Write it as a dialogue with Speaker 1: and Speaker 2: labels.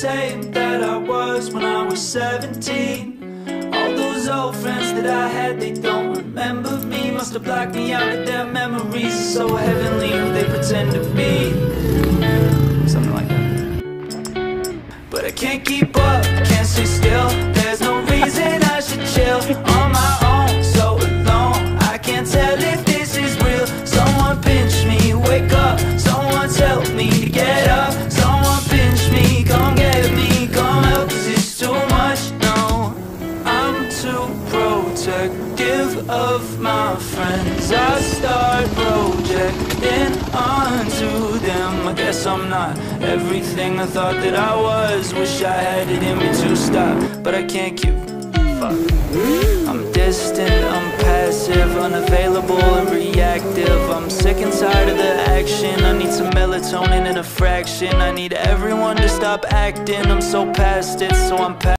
Speaker 1: same that I was when I was 17. All those old friends that I had, they don't remember me. Must have blocked me out of their memories. It's so heavenly who they pretend to be. Something like that. But I can't keep up, can't stay still. There's no reason I should chill on my own, so alone. I can't tell if this is real. Someone pinch me, wake up. Someone tell me to get up. Someone pinch me, come get me, come help, 'cause it's too much. No, I'm too protective of my friends. I start projecting onto them. I guess I'm not everything I thought that I was. Wish I had it in me to stop, but I can't give a fuck. I'm distant, I'm passive, unavailable and reactive. I'm sick and tired of the action. I need some melatonin in a fraction. I need everyone to stop acting. I'm so past it, so I'm past